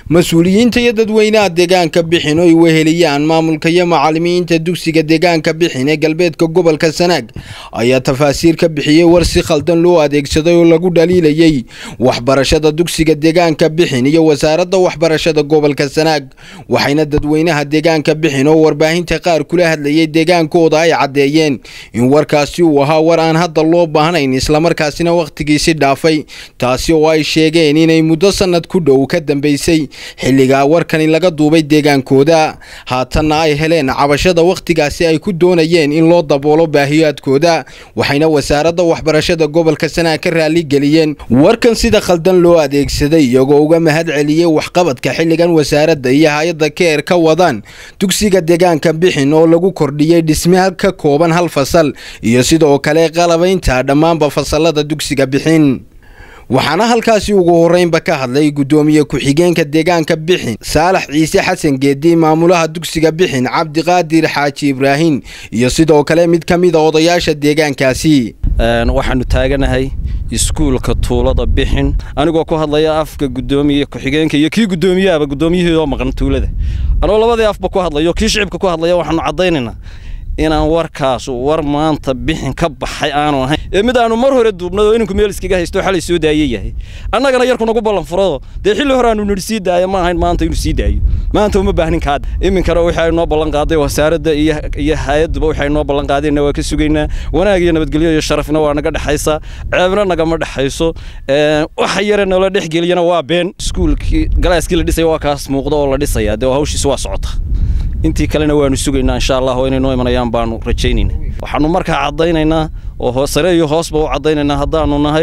mas-uuliyiinta iyo dadweynaha deegaanka bixin oo ay weheliyaan maamulka iyo macallimiinta dugsiga deegaanka bixin ee galbeedka gobolka Sanaag ayaa tafaasiir ka bixiyay war si khaldan loo adeegsaday oo lagu dhaliilayay waxbarashada dugsiga deegaanka bixin iyo wasaaradda waxbarashada gobolka Sanaag waxayna dadweynaha deegaanka bixin oo warbaahinta qaar kula hadlayay deegaankooda ay cadeeyeen in warkaasi uu ahaa war aan hadda loo baahnayn isla markaasina waqtigiisa dhaafay taasi oo ay sheegeen inay muddo sanad ku dhow ka dambeysay xilliga warkani laga duubay deegaankooda haatana ay heleen cabashada waqtigaasi ay ku doonayeen in loo daboolo baahiyaadkooda waxayna wasaaradda waxbarashada gobolka Sanaag ka raali geliyeen warkan sida khaldan loo adeegsaday iyagoo uga mahad celiyay waxqabadka xilligan wasaaradda iyo hay'adda keer ka wadaan dugsiga deegaanka bixin oo lagu kordhiyay dhismaha ka kooban hal fasal iyo sidoo kale qalabaynta dhammaan fasalada dugsiga bixin waxaana halkaasi ugu horeynba ka hadlay gudoomiye ku-xigeenka deegaanka bixin Saalax Ciise Xasan Geedi maamulaha dugsiga bixin Cabdi Qaadir Xaaji Ibraahin iyo sidoo kale mid kamid ah odayaasha deegaankaasi waxaanu taaganahay iskuulka tuulada bixin anigoo ku hadlaya afka gudoomiye ku-xigeenka iyo kii gudoomiyaha gudoomiyahooda maqan tuulada anoo labadii afba ku hadlayo kii shicibka ku hadlaya waxaanu cadeynaynaa inaan warkaas war maanta bixin ka baxay aanu ahayn mid aanu mar hore duubnado inanku meel iskaga haysto xalay soo daayay annagana yarku nagu ballan furo de xilli hore aanu nirsi daayay ma ahayn maanta inuu sii daayo maanta uma baahnin kaad iminkana waxay noo ballan qaaday wasaaradda iyo hay'addu waxay noo ballan qaadeen waa ka sugaynaa wanaag iyo nabadgelyo iyo sharafna waa naga dhaxaysa ceebna naga ma dhaxayso waxa yar noo la dhexgeliyana waa been iskuulkii galaaskii la dhisay waa kaas muuqdo oo la dhisaya de hawshiisu waa socota intii kalena waanu sugaynaa insha Allah inay noo imanayaan baanu rajaynaynaa waxaanu markaa cadeynaynaa oo hoosare iyo hoosba u cadeynaynaa haddaanu nahay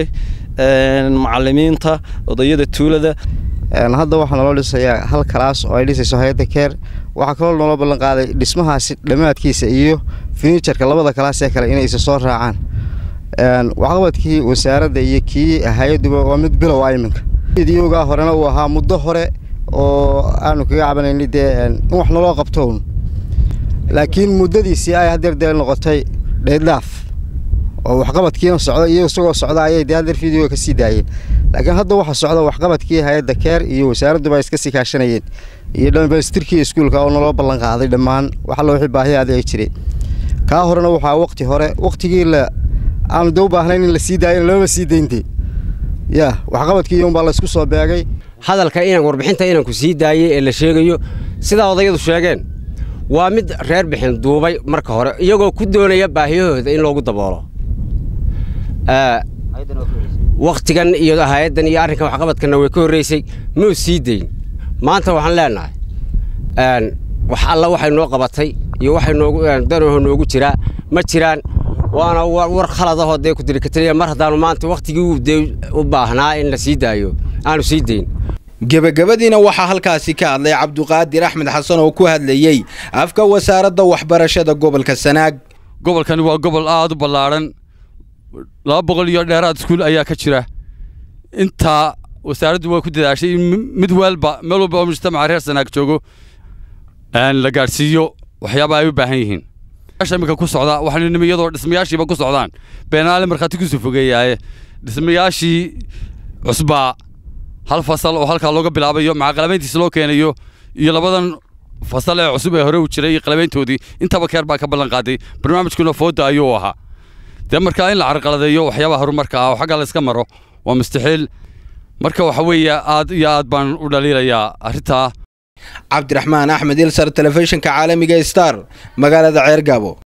macallimiinta odayada tuulada hadda waxaan loo dhisayaa hal kalaas oo ay dhisayso hay'adda keer waxa kale oo loo ballan qaaday dhismahaasi dhamaadkiisa iyo furniture-ka labada kalaas ee kale inay isa soo raacaan waxqabadkii wasaaradda iyo kii hay'adduba waa mid bilow ah iminka idiyooga horena uu ahaa muddo hore oo aanu kaga cabanayni in wax naloo qabto laakiin muddadiisii ay hadeer noqotay dheedlaaf oo waxqabadkiina socda iyo isagoo socda ayay hadeer video ka sii daayeen laakiin hadda waxa socda waxqabadkii hay'adda keer iyo wasaaraddu bay iska sii kaashanayeen iyo dhamaystirkii iskuulka oo naloo ballan qaaday dhammaan waxa loo wixii baahiyaad ay jiray ka horena waxa waqtigii la aanu doow baahnayn in la sii daayo lama sii deeyntay waxqabadkii baa la isku soo beegay hadalka inaan warbixinta inaan ku sii daayay ee la sheegayo sida odayadu sheegeen waa mid reer bixin duubay marka hore iyagoo ku doonaya baahiyahooda in loogu daboolo waqtigan iyo hay'adan iyo arrinka waxqabadkana way ka horeysay ma sii deyn maanta waxaan leenahay wax alla waxay noo qabatay iyo waxay noogu jira ma jiraan waana war khalad ah oo ku dirikatay mar hadaan maanta waqtigii u baahnaa in la sii daayo aanu sii deyn gabagabadiina waxaa halkaasi ka hadlay Cabdi Qaadir Axmed Xasan oo ku hadlayay afka wasaaradda waxbarashada gobolka Sanaag gobolkan waa gobol aad u ballaaran 200 iyo dheeraad iskuul ayaa ka jira inta wasaaraddu way ku dadaashay mid walba meel walba oo mujtamaca reer Sanaag joogo la gaarsiiyo waxyaabo ay u baahan yihiin ashamiga ku socda waxaan nimiyadoo dhismayaashiiba ku socdaan beenaale markhaati ku soo fogeeyay dhismayaashii cusba hal fasal oo halka looga bilaabayo macaqalabeyntiisa loo keenayo iyo labadan fasal ee cusub ee hore u jiray qalabeyntoodii intaba keer baa ka ballan qaaday barnaamijkuna fooda ayuu ahaa marka in la carqaladeeyo waxyaabaha horumarka ah oo xagga la iska maro waa mustaxiil marka waxa weeye aad iyo aad baan u dhaliilayaa arrinta Cabdiraxmaan Axmed Ilsar telefishinka caalamiga Star magaalada Ceergabo.